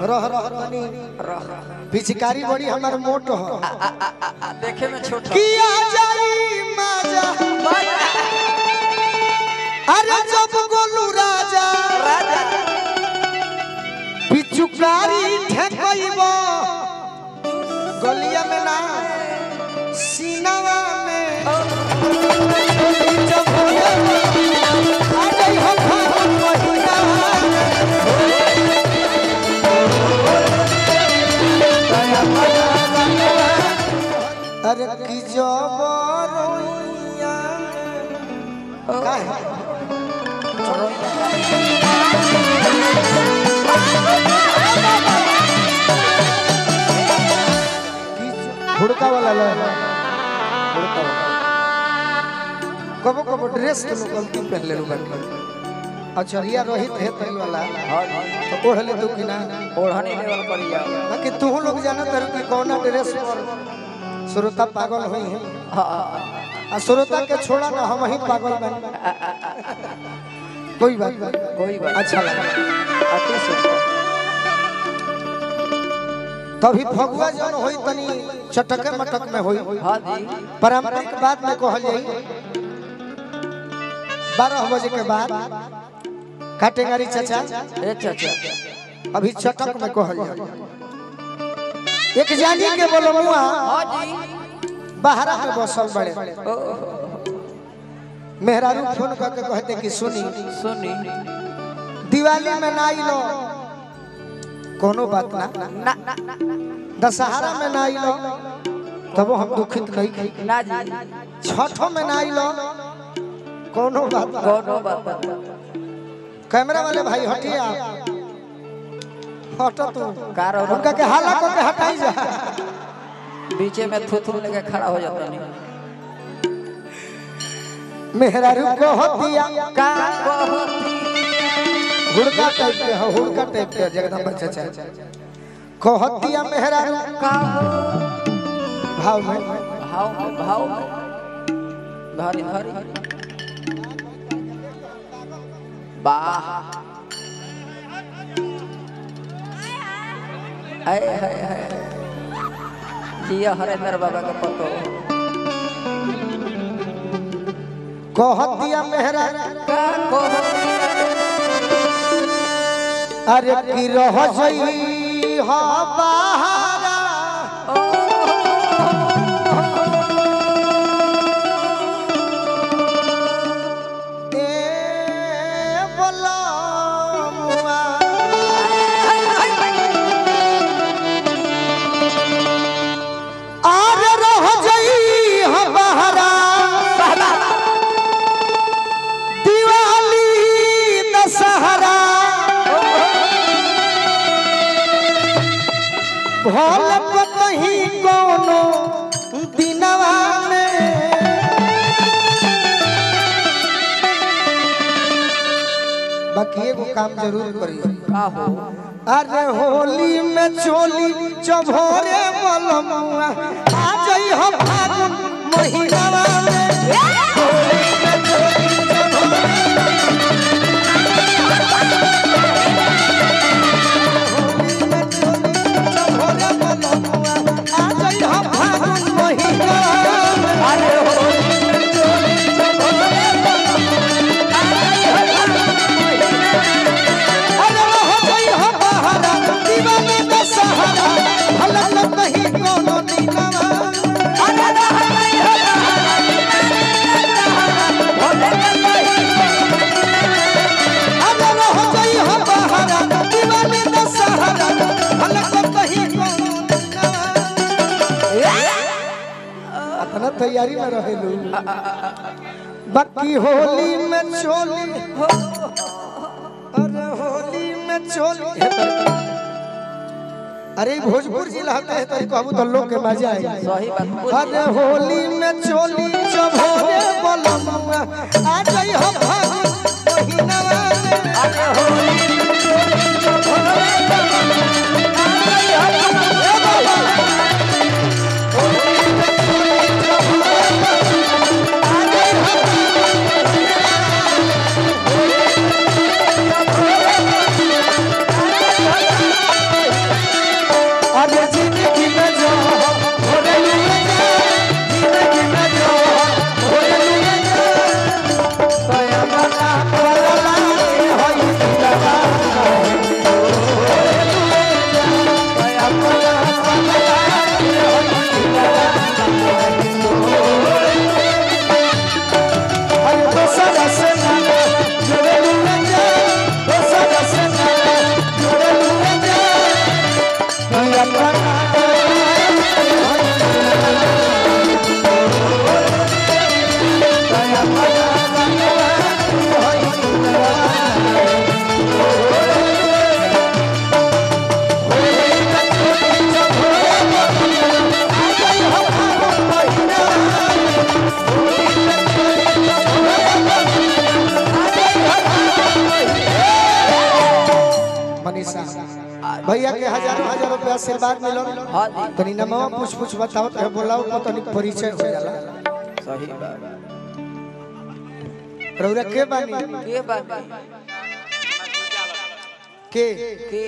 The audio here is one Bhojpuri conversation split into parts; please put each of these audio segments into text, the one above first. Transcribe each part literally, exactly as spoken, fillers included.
रह रह तनी पिचकारी बड़ी हमार मोट हो देखे में छोटा किया जाई माजा अरे जब गोलू राजा राजा पिचुकारी ठेकइबो गलिया में ना सीनावा में जब होले आ जाई हम फागुन महीना अरे की जबरोइया काहे हुड़का वाला लो हुड़का वाला कबो कबो ड्रेस के लोग गलती पहन ले बाकी अच्छा रिया रोहित है तई वाला तो ओढ़ ले तू कि ना ओढ़नी लेवल करिया बाकी तू लोग जाना तर कि कौन ड्रेस पर श्रोता पागल होई है हां आ श्रोता के छोड़ा ना हम ही पागल बन कोई बात नहीं कोई बात अच्छा लगा अति सुंदर तभी फगुआ जन होई तनी चटके मटक में होई हां जी पारंपरिक बात में कहल जाई बारह बजे के बाद काटेगारी चाचा ए चाचा अभी चटक में कहल जाई एक जानी के बोलो मुआ हां जी बाहर में बसल बड़े मेहरारू फोन करके कहते कि सुनी सुनी दिवाली में ना आइलो कोनो बात ना ना ना दशहरा में ना आइलो तब हम दुखित नहीं ना जी छठों में ना आइलो कोनो बात ना कोनो बात कैमरा वाले भाई हटिए आप हटो तू कार और उनका के हाला को के हटाई जा बीचे में थुथुर लेके खड़ा हो जाता नहीं मेहरारू को होतिया का कहती हुड़का टाइप के हो हुड़का टाइप के जगदम्बा चाचा कहतिया मेहरारू का भाव में भाव में भाव में धारी धारी वाह आए हाय हाय जिया हरेंद्र बाबा का पतो कहतिया मेहरारू का कहो अरे की रह जई हो बहारा ए बोला मुआ अरे रह जई हो बहारा दिवाली दशहरा भोल कहीं कोनो दिनवा में बाकी एगो काम जरूर करियो का हो अरे होली में चोली चभोरे बलमुआ आ जई हो फागुन महीनावा में होली में चोली चभोरे तैयारी में रहेलू बाकी होली में चोली अरे होली में चोली अरे भोजपुर जिला होता है तो कहबू तो लोग के मजा आई सही बात अरे होली में चोली चभोरे बलमुआ आ जाई हो फागुन महीनावा में अरे होली में चोली चभोरे बलमुआ आ जाई हो फागुन भैया के हजारों हजार रुपया आशीर्वाद मिलो। हां जी तनी नमवा पूछ पूछ बताओ तो बोलाओ तो तनी परिचय हो जाला। सही बात रौरा के बानी के बात के के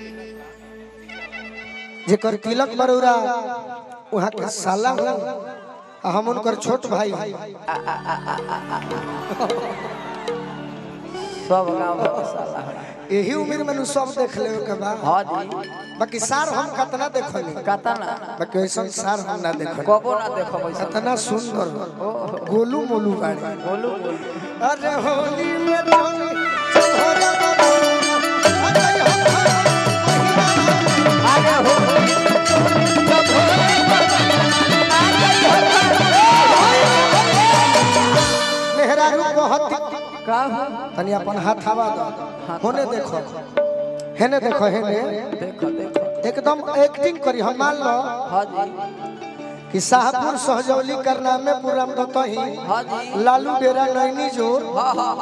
जेकर तिलक बरौरा वहां के साला हो हम उनकर छोट भाई सब गांव में साला यही उम्र में सब देख ले के बाद। हां जी बाकी सार हम कतना देखली कतना बाकी ऐसा सार हम ना देखली कबो ना देखो वैसा कतना सुंदर गोलू मोलू गाड़ी बोलू बोलू अरे होली में डोली चढ़ा आगे हो मेहरारू बहुत का तनी अपन हाथ हवा दो होने देखो हेने देखो हेने देखो देखो एकदम एक्टिंग करी हम मान लो हां जी कि शाहपुर सहजौली करना में पूरा दतही हां जी लालू डेरा नैनी जोर हां हां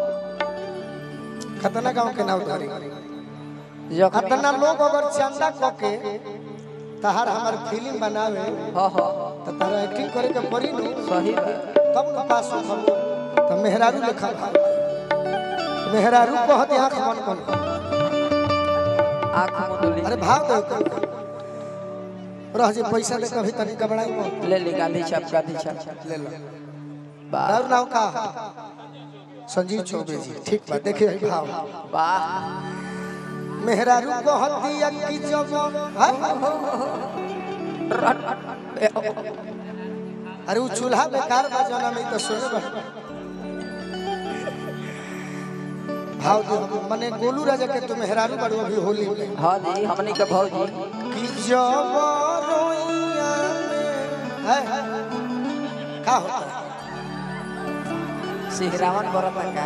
खतना गांव के नाम धरी जखनी अतना लोग अगर चंदा क के तहार हमार फिल्म बनावे हां हां त तारा एक्टिंग करे के पड़ी नु सही तब न पास हो हम तो मेहरारू लिखा मेहरारू कहत आंख मन कौन आंख मुंदली अरे भाव दो रह जे पैसा ले कभी तनी घबराई मत ले ले गांधी छाप गांधी छाप ले लो वाह और नाम का संजीव चौबे जी ठीक बात देखिए भाव वाह मेहरारू कहत दिया कि जब अरे वो चूल्हा बेकार बजाना में तो सुने बा भाव दो माने गोलू राजा के तो मेहरारू बड़ो अभी होली में हां जी हमनी के भौजी कि जब रोइया में है का होता है सिहरावन बरत का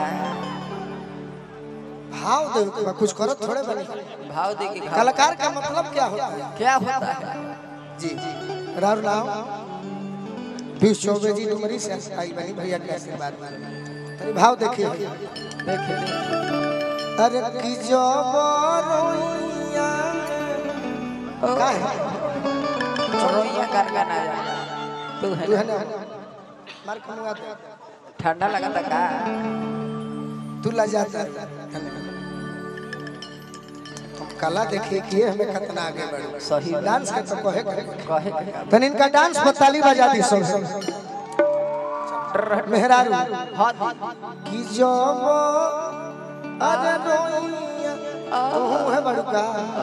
भाव दे कुछ करो थोड़े बने भाव दे के खा कलाकार का मतलब क्या होता है क्या होता है जी राव नाम पीयूष चौबे जी डुमरी से आई बनी भैया के आशीर्वाद तनी भाव देखिए देखे अरे कि जब रोइया का है रोइया कर गाना जा तू है तू है ना मार खनुआ दे ठंडा लगता का तू ला जाता कला देखिए कि हमें कितना आगे बढ़े सही डांस के तो कहे कहे तन इनका डांस बताली बजा दी सब मेहरारू हां कि जब अरे रोइया तू है बड़का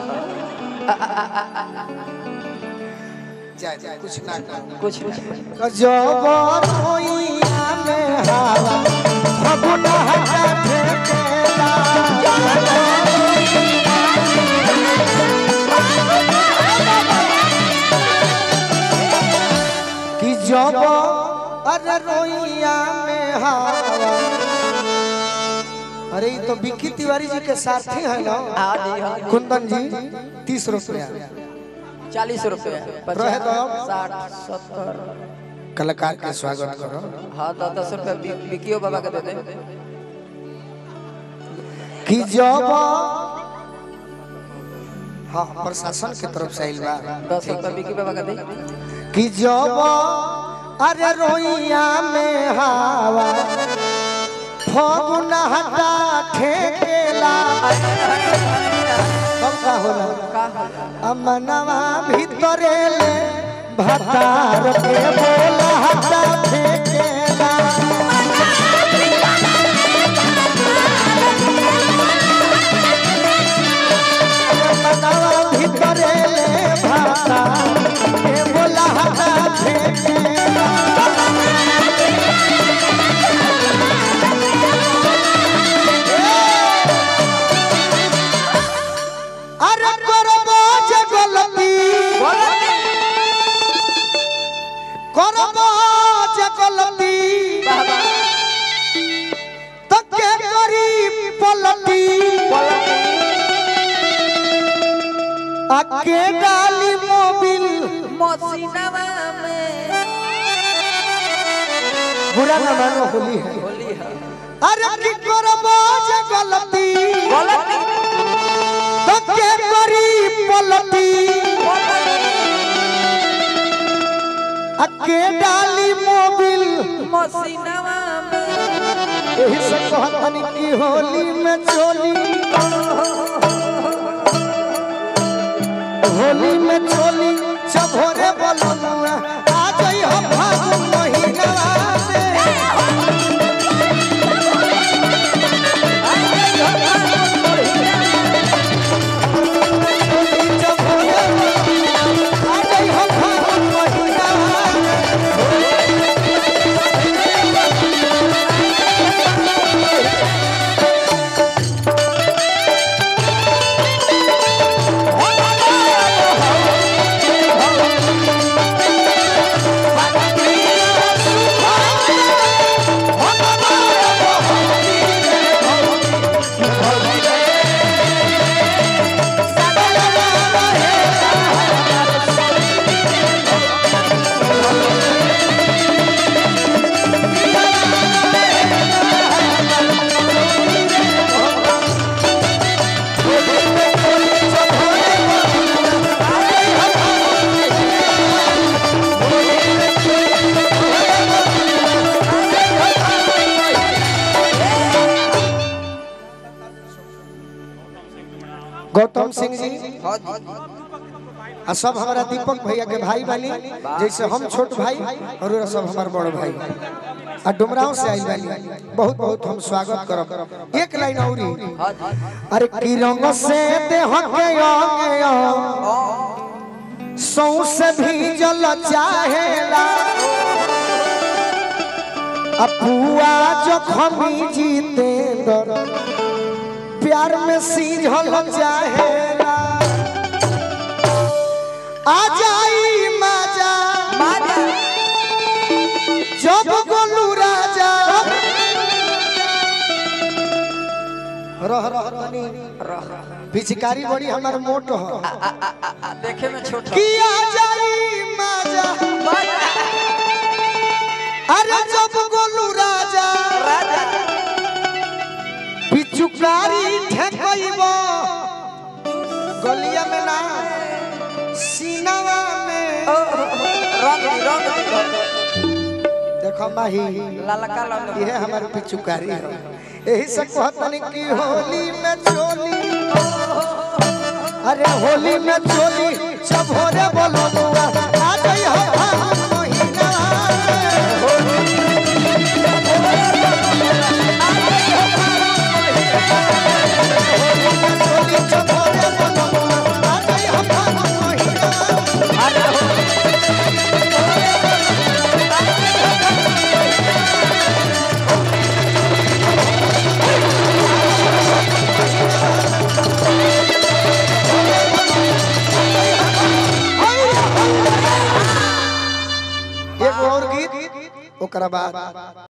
जा जा कुछ ना कर कुछ कुछ जब रोइया में हवा फगुना हटा फेंकेला कि जब अरे रोइया में हवा अरे ये तो बिक्की तिवारी जी के साथी है ना हां जी हां कुंदन जी तीस रुपया चालीस रुपए रहे दो साठ सत्तर कलाकार का स्वागत करो हाँ दस दस रुपए बिकियो बाबा के दे दे कि जब हाँ प्रशासन के तरफ से आइल बा दस रुपए बिकी बाबा के दे कि जब अरे रोइया में हवा फगुना हटा ठेकेला कब का होला का अमनवा भीतरे ले भतार के बोला हटा फेंकेला अमनवा भीतरे ले भतार के बोला हटा फेंकेला अरे करबो जे गलती करबो जे गलती तके करी पलटी आके डाली मोबिल मसीनावा में बुरा न मानो होली है होली है अरे की करबो जे गलती गलती तके करी पलटी आके डाली मोबिल मसीनावा में यही से कहतनी की होली में चोली होली में चोली चभोरे बोलनुआ आ जाई हम फागुन महीना में चभोरे आ जाई हम फागुन महीना गौतम सिंह जी आ सब हमारा दीपक भैया के भाई बानी जैसे हम छोट भाई और सब हमार बड़ भाई आ डुमराव से आई बानी बहुत बहुत हम स्वागत करब एक लाइन औरी अरे की रंग से देह के अंग सौ से भी जल चाहेला अपुआ जखमी जीते दर प्यार में सीझल चाहेला आ जाई माजा माजा जब गोलू राजा रह रह तनी पिचकारी बड़ी हमार मोट हो देखे में छोटा कि आ जाई माजा माजा अरे जब गोलू राजा राजा पिचुकारी ठेकइबो गलिया में ना सीनावा में रंग रंग देखो माही ललका ललका ये हमारे पिचुकारी है यही से कहतनी कि होली में चोली अरे होली में चोली चभोरे बोलो बुआ आ जाई हो फागुन महीना चोली चभोरे बोलो बुआ आ जाई हो फागुन महीना एक और गीत ओकरा बाद